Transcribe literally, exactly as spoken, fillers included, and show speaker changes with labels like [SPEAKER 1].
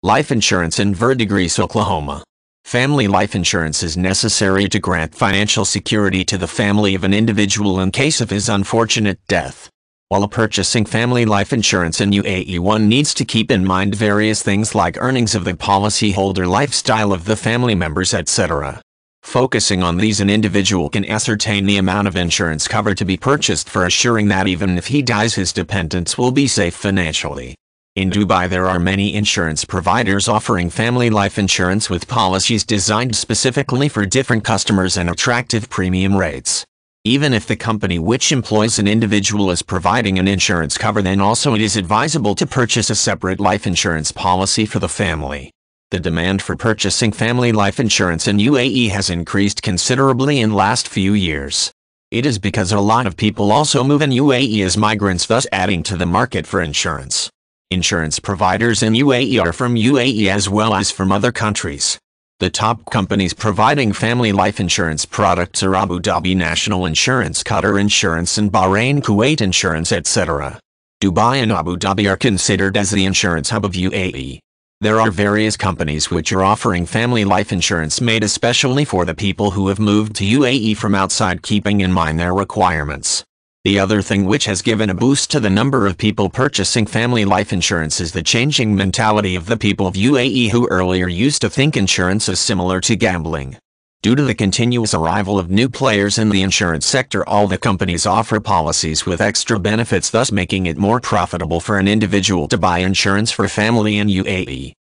[SPEAKER 1] Life insurance in Verdigris, Oklahoma. Family life insurance is necessary to grant financial security to the family of an individual in case of his unfortunate death. While purchasing family life insurance in U A E, one needs to keep in mind various things like earnings of the policyholder, lifestyle of the family members, et cetera. Focusing on these, an individual can ascertain the amount of insurance cover to be purchased for assuring that even if he dies, his dependents will be safe financially. In Dubai, there are many insurance providers offering family life insurance with policies designed specifically for different customers and attractive premium rates. Even if the company which employs an individual is providing an insurance cover, then also it is advisable to purchase a separate life insurance policy for the family. The demand for purchasing family life insurance in U A E has increased considerably in last few years. It is because a lot of people also move in U A E as migrants, thus adding to the market for insurance. Insurance providers in U A E are from U A E as well as from other countries. The top companies providing family life insurance products are Abu Dhabi National Insurance, Qatar Insurance, and Bahrain Kuwait Insurance, et cetera. Dubai and Abu Dhabi are considered as the insurance hub of U A E. There are various companies which are offering family life insurance made especially for the people who have moved to U A E from outside, keeping in mind their requirements. The other thing which has given a boost to the number of people purchasing family life insurance is the changing mentality of the people of U A E who earlier used to think insurance is similar to gambling. Due to the continuous arrival of new players in the insurance sector, all the companies offer policies with extra benefits, thus making it more profitable for an individual to buy insurance for family in U A E.